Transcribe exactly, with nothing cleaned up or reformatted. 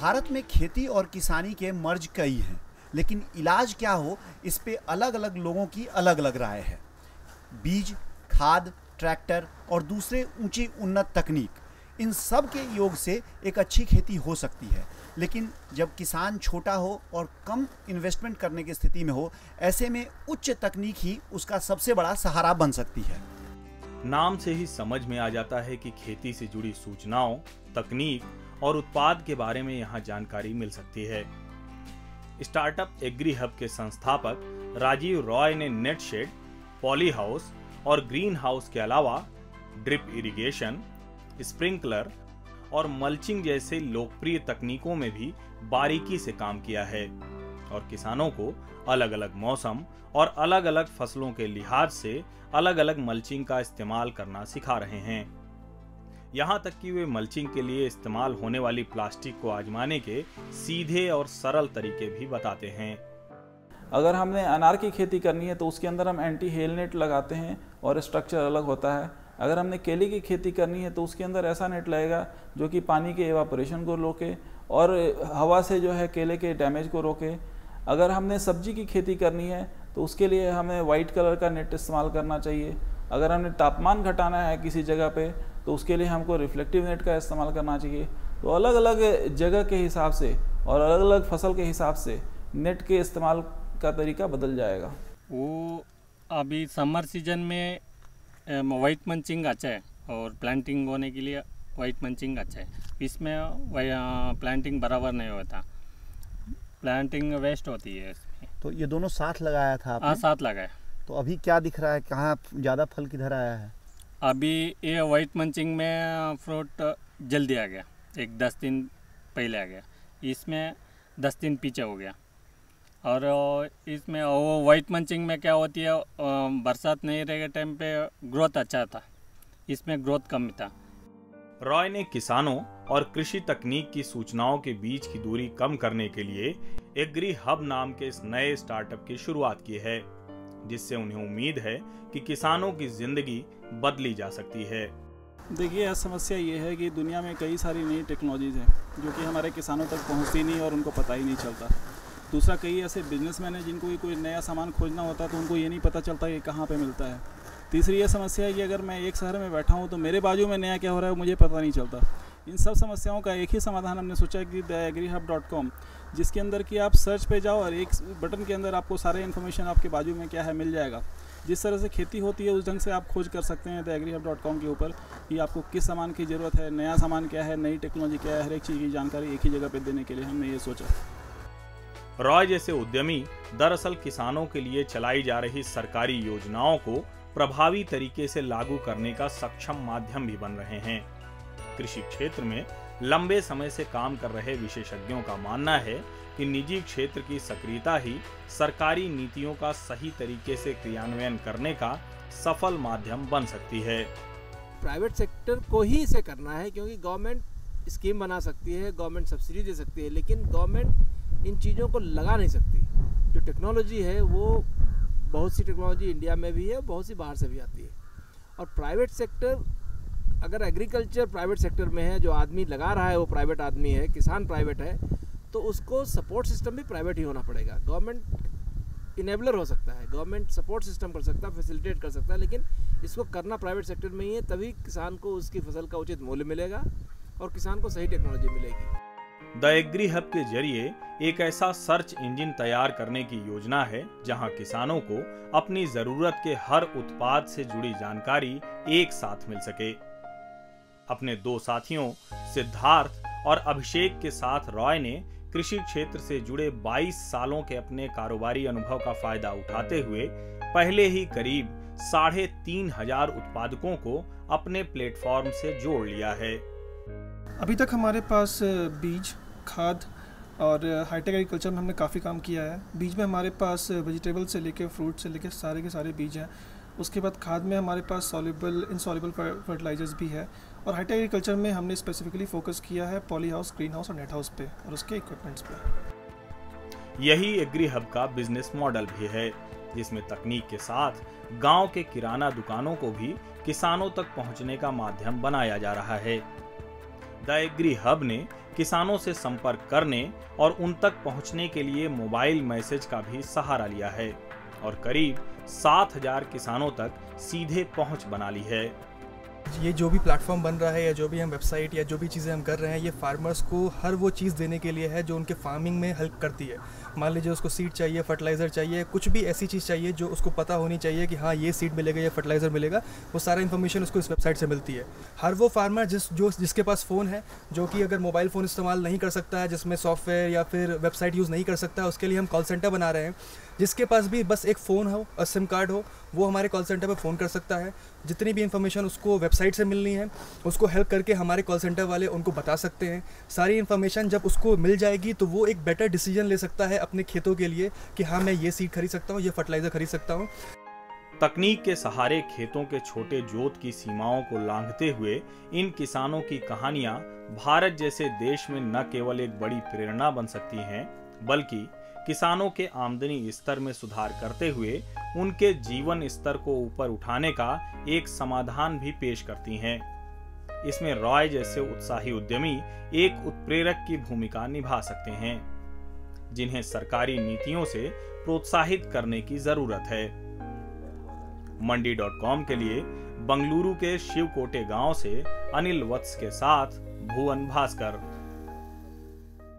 भारत में खेती और किसानी के मर्ज कई हैं, लेकिन इलाज क्या हो इस पे अलग अलग लोगों की अलग अलग राय है। बीज, खाद, ट्रैक्टर और दूसरे ऊंची उन्नत तकनीक, इन सब के योग से एक अच्छी खेती हो सकती है। लेकिन जब किसान छोटा हो और कम इन्वेस्टमेंट करने की स्थिति में हो, ऐसे में उच्च तकनीक ही उसका सबसे बड़ा सहारा बन सकती है। नाम से ही समझ में आ जाता है कि खेती से जुड़ी सूचनाओं, तकनीक और उत्पाद के बारे में यहाँ जानकारी मिल सकती है। स्टार्टअप एग्री हब के संस्थापक राजीव रॉय ने नेट शेड, पॉली हाउस और ग्रीन हाउस के अलावा ड्रिप इरिगेशन, स्प्रिंकलर और मल्चिंग जैसे लोकप्रिय तकनीकों में भी बारीकी से काम किया है और किसानों को अलग अलग मौसम और अलग अलग फसलों के लिहाज से अलग अलग मल्चिंग का इस्तेमाल करना सिखा रहे हैं। यहाँ तक कि वे मल्चिंग के लिए इस्तेमाल होने वाली प्लास्टिक को आजमाने के सीधे और सरल तरीके भी बताते हैं। अगर हमने अनार की खेती करनी है तो उसके अंदर हम एंटी हेल नेट लगाते हैं और स्ट्रक्चर अलग होता है। अगर हमने केले की खेती करनी है तो उसके अंदर ऐसा नेट लगेगा जो कि पानी के एवापोरेशन को रोके और हवा से जो है केले के डैमेज को रोके। अगर हमने सब्जी की खेती करनी है तो उसके लिए हमें वाइट कलर का नेट इस्तेमाल करना चाहिए। अगर हमने तापमान घटाना है किसी जगह पे तो उसके लिए हमको रिफ्लेक्टिव नेट का इस्तेमाल करना चाहिए। तो अलग अलग जगह के हिसाब से और अलग अलग फसल के हिसाब से नेट के इस्तेमाल का तरीका बदल जाएगा। वो अभी समर सीजन में वाइट मंचिंग अच्छा है और प्लांटिंग होने के लिए वाइट मंचिंग अच्छा है। इसमें प्लांटिंग बराबर नहीं होता, प्लांटिंग वेस्ट होती है इसमें। तो ये दोनों साथ लगाया था आपने? हाँ, साथ लगाया। तो अभी क्या दिख रहा है, कहाँ ज़्यादा फल किधर आया है? अभी ये वाइट मंचिंग में फ्रूट जल्दी आ गया, एक दस दिन पहले आ गया। इसमें दस दिन पीछे हो गया। और इसमें वो वाइट मंचिंग में क्या होती है, बरसात नहीं रहेगा टाइम पे ग्रोथ अच्छा था, इसमें ग्रोथ कम था। रॉय ने किसानों और कृषि तकनीक की सूचनाओं के बीच की दूरी कम करने के लिए एग्री हब नाम के इस नए स्टार्टअप की शुरुआत की है, जिससे उन्हें उम्मीद है कि किसानों की जिंदगी बदली जा सकती है। देखिए, यह समस्या ये है कि दुनिया में कई सारी नई टेक्नोलॉजीज हैं जो कि हमारे किसानों तक पहुंचती नहीं और उनको पता ही नहीं चलता। दूसरा, कई ऐसे बिजनेसमैन हैं जिनको भी कोई नया सामान खोजना होता है तो उनको ये नहीं पता चलता कि कहाँ पे मिलता है। तीसरी ये समस्या है कि अगर मैं एक शहर में बैठा हूँ तो मेरे बाजू में नया क्या हो रहा है मुझे पता नहीं चलता। इन सब समस्याओं का एक ही समाधान हमने सोचा कि the agri hub dot com, जिसके अंदर कि आप सर्च पे जाओ और एक बटन के अंदर आपको सारे इन्फॉर्मेशन आपके बाजू में क्या है मिल जाएगा। जिस तरह से खेती होती है उस ढंग से आप खोज कर सकते हैं the agri hub dot com के ऊपर कि आपको किस सामान की ज़रूरत है, नया सामान क्या है, नई टेक्नोलॉजी क्या है, हर एक चीज़ की जानकारी एक ही जगह पर देने के लिए हमने ये सोचा। रॉय जैसे उद्यमी दरअसल किसानों के लिए चलाई जा रही सरकारी योजनाओं को प्रभावी तरीके से लागू करने का सक्षम माध्यम भी बन रहे हैं। कृषि क्षेत्र में लंबे समय से काम कर रहे विशेषज्ञों का मानना है कि निजी क्षेत्र की सक्रियता ही सरकारी नीतियों का सही तरीके से क्रियान्वयन करने का सफल माध्यम बन सकती है। प्राइवेट सेक्टर को ही इसे करना है, क्योंकि गवर्नमेंट स्कीम बना सकती है, गवर्नमेंट सब्सिडी दे सकती है, लेकिन गवर्नमेंट इन चीज़ों को लगा नहीं सकती। जो टेक्नोलॉजी है वो बहुत सी टेक्नोलॉजी इंडिया में भी है, बहुत सी बाहर से भी आती है। और प्राइवेट सेक्टर, अगर एग्रीकल्चर प्राइवेट सेक्टर में है, जो आदमी लगा रहा है वो प्राइवेट आदमी है, किसान प्राइवेट है, तो उसको सपोर्ट सिस्टम भी प्राइवेट ही होना पड़ेगा। गवर्नमेंट इनेबलर हो सकता है, गवर्नमेंट सपोर्ट सिस्टम कर सकता है, फैसिलिटेट कर सकता है, लेकिन इसको करना प्राइवेट सेक्टर में ही है। तभी किसान को उसकी फसल का उचित मूल्य मिलेगा और किसान को सही टेक्नोलॉजी मिलेगी। द एग्री हब के जरिए एक ऐसा सर्च इंजन तैयार करने की योजना है जहां किसानों को अपनी जरूरत के हर उत्पाद से जुड़ी जानकारी एक साथ मिल सके। अपने दो साथियों सिद्धार्थ और अभिषेक के साथ रॉय ने कृषि क्षेत्र से जुड़े बाईस सालों के अपने कारोबारी अनुभव का फायदा उठाते हुए पहले ही करीब साढ़े तीन हजार उत्पादकों को अपने प्लेटफॉर्म से जोड़ लिया है। अभी तक हमारे पास बीज, खाद और हाईटेक एग्रीकल्चर में हमने काफ़ी काम किया है। बीज में हमारे पास वेजिटेबल से लेके फ्रूट से लेके सारे के सारे बीज हैं। उसके बाद खाद में हमारे पास सॉल्युबल इनसॉल्युबल फर्टिलाइजर्स भी है। और हाईटेक एग्रीकल्चर में हमने स्पेसिफिकली फोकस किया है पॉली हाउस, ग्रीन हाउस और नेट हाउस पे और उसके इक्विपमेंट्स पे। यही एग्री हब का बिजनेस मॉडल भी है, जिसमें तकनीक के साथ गांव के किराना दुकानों को भी किसानों तक पहुंचने का माध्यम बनाया जा रहा है। द एग्री हब ने किसानों से संपर्क करने और उन तक पहुंचने के लिए मोबाइल मैसेज का भी सहारा लिया है और करीब सात हजार किसानों तक सीधे पहुंच बना ली है। ये जो भी प्लेटफॉर्म बन रहा है या जो भी हम वेबसाइट या जो भी चीज़ें हम कर रहे हैं, ये फार्मर्स को हर वो चीज़ देने के लिए है जो उनके फार्मिंग में हेल्प करती है। मान लीजिए उसको सीड चाहिए, फर्टिलाइज़र चाहिए, कुछ भी ऐसी चीज़ चाहिए जो उसको पता होनी चाहिए कि हाँ ये सीड मिलेगा, ये फर्टिलाइज़र मिलेगा, वो सारा इन्फॉर्मेशन उसको इस वेबसाइट से मिलती है। हर वो फार्मर जिस जो जिसके पास फ़ोन है, जो कि अगर मोबाइल फ़ोन इस्तेमाल नहीं कर सकता है, जिसमें सॉफ्टवेयर या फिर वेबसाइट यूज़ नहीं कर सकता, उसके लिए हम कॉल सेंटर बना रहे हैं। जिसके पास भी बस एक फ़ोन हो और सिम कार्ड हो, वो हमारे कॉल सेंटर पर फ़ोन कर सकता है। जितनी भी इन्फॉर्मेशन उसको वेबसाइट से मिलनी है, उसको हेल्प करके हमारे कॉल सेंटर वाले उनको बता सकते हैं। सारी इन्फॉर्मेशन जब उसको मिल जाएगी तो वो एक बेटर डिसीजन ले सकता है अपने खेतों के लिए कि हाँ मैं ये सीड खरीद सकता हूँ, ये फर्टिलाइज़र खरीद सकता हूँ। तकनीक के सहारे खेतों के छोटे जोत की सीमाओं को लांघते हुए इन किसानों की कहानियां भारत जैसे देश में न केवल एक बड़ी प्रेरणा बन सकती हैं, बल्कि किसानों के आमदनी स्तर में सुधार करते हुए उनके जीवन स्तर को ऊपर उठाने का एक समाधान भी पेश करती हैं। इसमें रॉय जैसे उत्साही उद्यमी एक उत्प्रेरक की भूमिका निभा सकते हैं, जिन्हें सरकारी नीतियों से प्रोत्साहित करने की जरूरत है। मंडी डॉट कॉम के लिए बंगलुरु के शिवकोटे गांव से अनिल वत्स के साथ भुवन भास्कर।